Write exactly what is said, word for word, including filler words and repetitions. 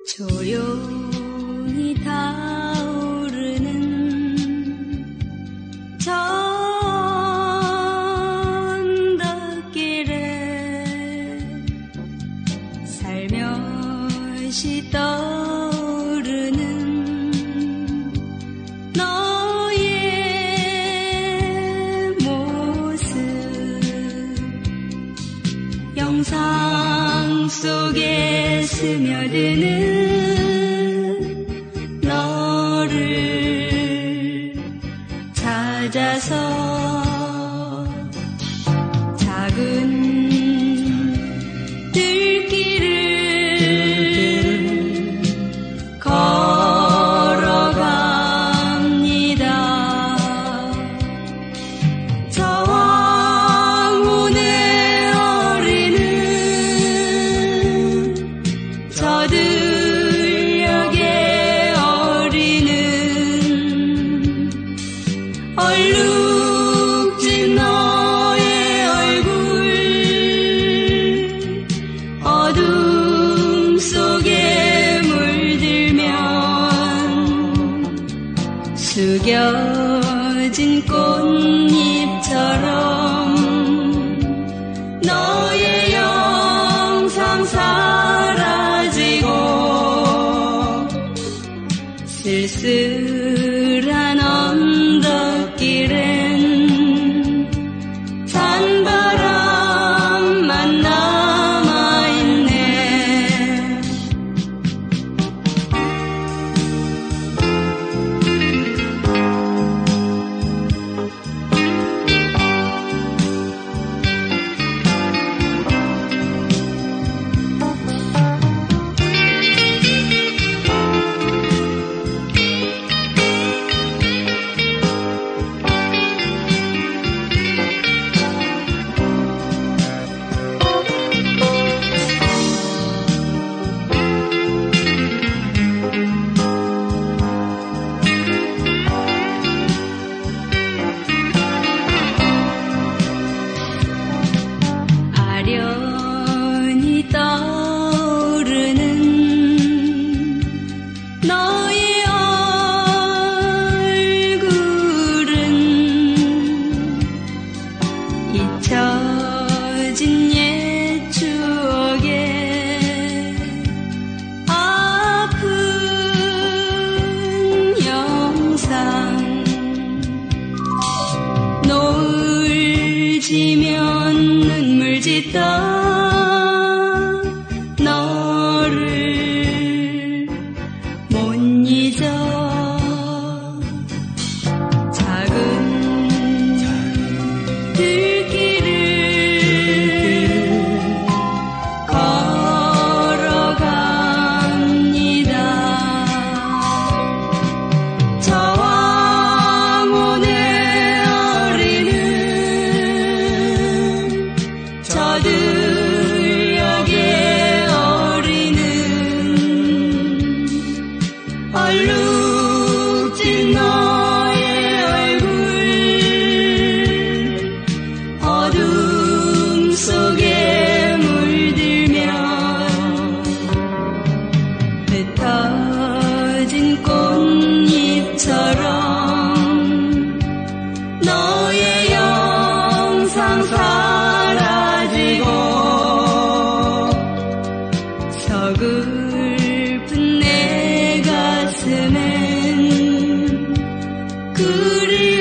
조용히 타오르는 언덕길에 살며시 떠오르는 너의 모습, 영상 속에 스며드는 찾아서 작은 들길을 걸어갑니다. 저 황혼의 어리는 저 들녘에 어리는 얼룩진 너의 얼굴, 어둠 속에 물들면 숙여진 꽃잎처럼 너의 영상 사라지고 쓸쓸한 언덕길엔 찬바람만 남아있네. 아련히 떠오르는 너의 얼굴은 잊혀진 옛 추억에 아픈 영상, 노을 지면 눈물 짓던 너를 못 잊어. 작은 들길을 걸어갑니다. 저 황혼의 어리는 저 들녘에 어리는 얼룩진 너의 얼굴, 어둠 속에 물들면 흩어진 꽃잎처럼 너의 영상 사라지고 서글픈 내 가슴엔 그리